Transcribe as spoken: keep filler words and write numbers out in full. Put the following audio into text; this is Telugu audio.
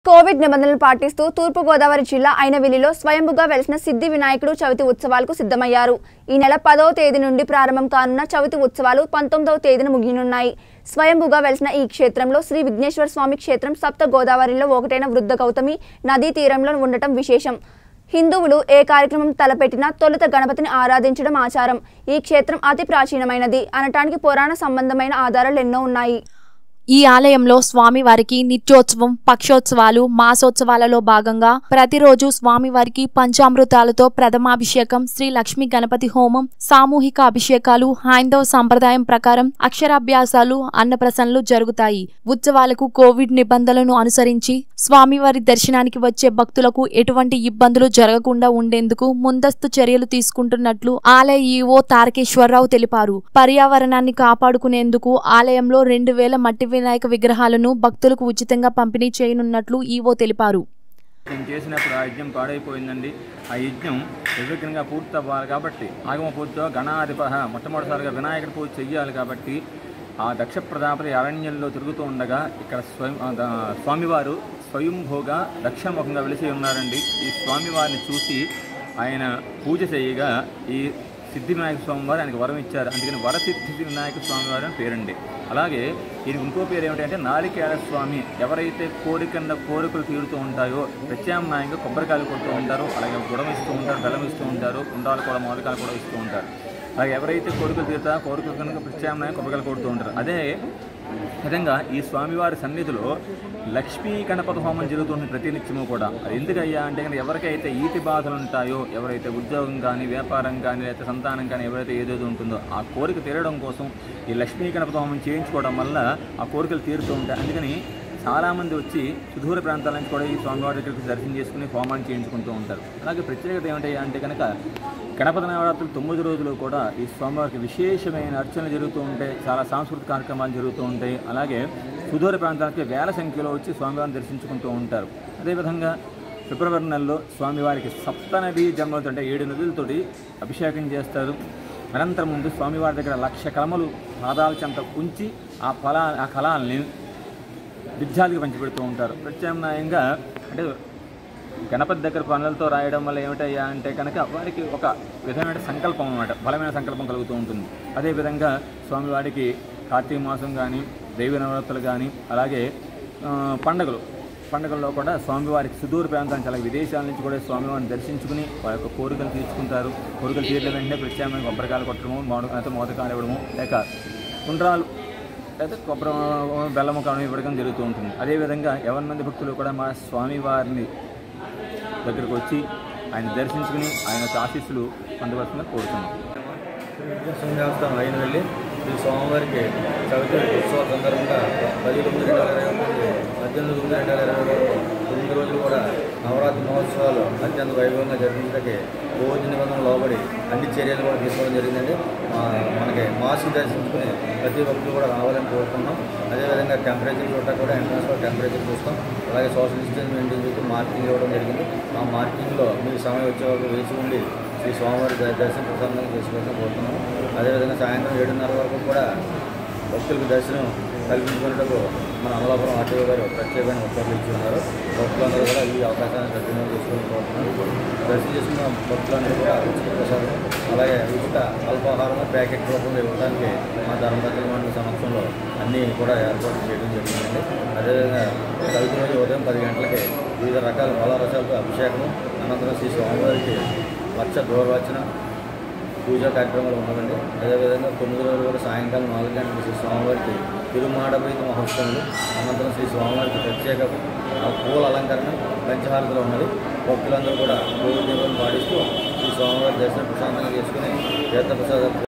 కోవిడ్ నిబంధనలు పాటిస్తూ తూర్పు గోదావరి జిల్లా ఐనవిల్లిలో స్వయంభుగా వెలిసిన సిద్ధి వినాయకుడు చవితి ఉత్సవాలకు సిద్ధమయ్యారు. ఈ నెల పదవ తేదీ నుండి ప్రారంభం కానున్న చవితి ఉత్సవాలు పంతొమ్మిదవ తేదీన ముగియనున్నాయి. స్వయంభుగా వెలిసిన ఈ క్షేత్రంలో శ్రీ విఘ్నేశ్వర స్వామి క్షేత్రం సప్త గోదావరిలో ఒకటైన వృద్ధ గౌతమి నదీ తీరంలో ఉండటం విశేషం. హిందువులు ఏ కార్యక్రమం తలపెట్టినా తొలుత గణపతిని ఆరాధించడం ఆచారం. ఈ క్షేత్రం అతి ప్రాచీనమైనది అనటానికి పురాణ సంబంధమైన ఆధారాలు ఎన్నో ఉన్నాయి. ఈ ఆలయంలో స్వామివారికి నిత్యోత్సవం, పక్షోత్సవాలు, మాసోత్సవాలలో భాగంగా ప్రతిరోజు స్వామివారికి పంచామృతాలతో ప్రథమాభిషేకం, శ్రీ లక్ష్మీ గణపతి హోమం, సామూహిక అభిషేకాలు, హైందవ సంప్రదాయం ప్రకారం అక్షరాభ్యాసాలు, అన్నప్రసన్నలు జరుగుతాయి. ఉత్సవాలకు కోవిడ్ నిబంధనలను అనుసరించి స్వామివారి దర్శనానికి వచ్చే భక్తులకు ఎటువంటి ఇబ్బందులు జరగకుండా ఉండేందుకు ముందస్తు చర్యలు తీసుకుంటున్నట్లు ఆలయ ఈవో తారకేశ్వరరావు తెలిపారు. పర్యావరణాన్ని కాపాడుకునేందుకు ఆలయంలో రెండు వేల మట్టి వినాయక విగ్రహాలను భక్తులకు ఉచితంగా పంపిణీ చేయనున్నట్లు ఈవో తెలిపారు. చేసినప్పుడు ఆ యజ్ఞం పాడైపోయిందండి. ఆ యజ్ఞం నిర్విఘ్నంగా పూర్తి అవ్వాలి కాబట్టి ఆగమ పూజతో గణాధిప మొట్టమొదటిసారిగా వినాయకుడి పూజ చెయ్యాలి కాబట్టి ఆ దక్ష ప్రజాపతి అరణ్యంలో తిరుగుతూ ఉండగా ఇక్కడ స్వయం స్వామివారు స్వయంభూగా దక్షిణముఖంగా వెలిసి ఉన్నారండి. ఈ స్వామివారిని చూసి ఆయన పూజ చేయగా ఈ సిద్ధి వినాయక స్వామివారు ఆయనకు వరం ఇచ్చారు. అందుకని వరసిద్ధి వినాయక స్వామివారు అని పేరండి. అలాగే ఈయనకు ఇంకో పేరు ఏమిటంటే నారికేళ స్వామి. ఎవరైతే కోరికన్న కోరికలు తీరుతూ ఉంటాయో ప్రత్యామ్నాయంగా కొబ్బరికాయలు కొడుతూ ఉంటారు, అలాగే గుడం ఇస్తూ ఉంటారు, బెల్లం ఇస్తూ ఉంటారు, ఉండాలు కూడా మొదలకాయలు కూడా ఇస్తూ ఉంటారు. అలాగే ఎవరైతే కోరికలు తీరుతారో కోరికలు కనుక ప్రత్యామ్నాయంగా కొబ్బరికాయలు కొడుతూ ఉంటారు. అదే విధంగా ఈ స్వామివారి సన్నిధిలో లక్ష్మీ గణపతి హోమం జరుగుతుంది ప్రతినిత్యము కూడా. అది ఎందుకయ్యా అంటే కనుక ఎవరికైతే ఈతి బాధలు ఉంటాయో, ఎవరైతే ఉద్యోగం కానీ, వ్యాపారం కానీ, లేకపోతే సంతానం కానీ ఎవరైతే ఏదైతే ఉంటుందో ఆ కోరిక తీరడం కోసం ఈ లక్ష్మీ గణపతి హోమం చేయించుకోవడం వల్ల ఆ కోరికలు తీరుతూ ఉంటాయి. అందుకని చాలామంది వచ్చి సుదూర ప్రాంతాల నుంచి కూడా ఈ స్వామివారి దగ్గరికి దర్శనం చేసుకుని హోమాన్ని చేయించుకుంటూ ఉంటారు. అలాగే ప్రత్యేకత ఏమిటయ్యా అంటే కనుక గణపతి నవరాత్రులు తొమ్మిది రోజులు కూడా ఈ స్వామివారికి విశేషమైన అర్చనలు జరుగుతూ ఉంటాయి, చాలా సాంస్కృతిక కార్యక్రమాలు జరుగుతూ ఉంటాయి. అలాగే సుదూర ప్రాంతాలకి వేల సంఖ్యలో వచ్చి స్వామివారిని దర్శించుకుంటూ ఉంటారు. అదేవిధంగా ఫిబ్రవరి నెలలో స్వామివారికి సప్తనది జన్మలతో అంటే ఏడు నదులతోటి అభిషేకం చేస్తారు. అనంతరం ముందు స్వామివారి దగ్గర లక్ష కలమలు పాదాల చెంత ఉంచి ఆ ఫలా ఆ కళాలని విద్యార్థికి పంచిపెడుతూ ఉంటారు. ప్రత్యామ్నాయంగా అంటే గణపతి దగ్గర పనులతో రాయడం వల్ల ఏమిటయ్యా అంటే కనుక వారికి ఒక విధమైన సంకల్పం అన్నమాట, బలమైన సంకల్పం కలుగుతూ ఉంటుంది. అదేవిధంగా స్వామివారికి కార్తీక మాసం కానీ, దేవి నవరాత్రులు కానీ, అలాగే పండుగలు పండుగల్లో కూడా స్వామివారికి సుదూర ప్రాంతానికి అలాగే విదేశాల నుంచి కూడా స్వామివారిని దర్శించుకుని వారి యొక్క కోరికలు తీర్చుకుంటారు. కోరికలు తీరిన వెంటనే ప్రత్యామ్నాయంగా కొబ్బరికాయలు కొట్టడము, మోదక మోదకాలు ఇవ్వడము, లేక కుండ్రాలు అయితే కొబ్బరి బెల్లము కావడం ఇవ్వడం జరుగుతూ ఉంటుంది. అదేవిధంగా ఎవరి మంది భక్తులు కూడా మా స్వామివారిని దగ్గరకు వచ్చి ఆయన దర్శించుకుని ఆయన ఆశీస్సులు పొందవలసిందిగా కోరుతున్నాం. దేవస్థానం అయిన వెళ్ళి ఈ స్వామివారికి చవితి ఉత్సవ సందర్భంగా పది తొమ్మిది రెండు వేల ఇరవై ఒకటి పద్దెనిమిది తొమ్మిది రెండు వేల ఇరవై ఒకటి తొమ్మిది రోజులు కూడా నవరాత్రి మహోత్సవాలు అత్యంత వైభవంగా జరిపించడానికి కోవిడ్ నిబంధనలు లోబడి అన్ని చర్యలు కూడా తీసుకోవడం జరిగిందండి. మనకి మాస్క్ దర్శించుకుని ప్రతి ఒక్కరు కూడా రావాలని కోరుతున్నాం. అదేవిధంగా టెంపరేచర్ చూడటం కూడా ఎంట్రన్స్లో టెంపరేచర్ చూస్తాం. అలాగే సోషల్ డిస్టెన్స్ మెయింటైన్ చేస్తూ మార్కింగ్ ఇవ్వడం జరిగింది. ఆ మార్కింగ్లో మీకు సమయం వచ్చే వరకు వేసి ఉండి ఈ స్వామివారి దర్శనం ప్రసన్నంగా చేసుకోవాలని కోరుతున్నాము. అదేవిధంగా సాయంత్రం ఏడున్నర వరకు కూడా భక్తులకు దర్శనం కల్పించుకునేటకు మన అమలాపురం ఆర్టీఓ గారు ప్రత్యేకమైన ఉత్తర్వులు ఇచ్చి ఉన్నారు. భక్తులందరూ కూడా ఈ అవకాశాన్ని సద్వినియోగం చేసుకోవాలని కోరుతున్నారు. దర్శనం చేసుకున్న భక్తులందరూ కూడా ఉచిత ప్రసాదం అలాగే ఉచిత అల్పాహారం ప్యాకెట్ రూపంలో ఇవ్వడానికి మా ధర్మపత్రుల మండలి సమక్షంలో అన్నీ కూడా ఏర్పాటు చేయడం జరిగిందండి. అదేవిధంగా చవితి రోజు ఉదయం పది గంటలకి వివిధ రకాల ఫలరసాలతో అభిషేకం, అనంతరం శ్రీ స్వామివారికి లక్ష దూరవచన పూజా కార్యక్రమాలు ఉన్నదండి. అదేవిధంగా తొమ్మిది రోజులు కూడా సాయంకాలం నాలుగు గంటలకు శ్రీ స్వామివారికి తిరుమాడబోయిన మహోత్సవాలు, అనంతరం శ్రీ స్వామివారికి ప్రత్యేక పూల అలంకరణ పంచహారతలు ఉన్నది. భక్తులందరూ కూడా కోవిడ్ నిబంధనలు పాటిస్తూ శ్రీ స్వామివారి దర్శన ప్రశాంతంగా చేసుకుని తీర్థప్రసాద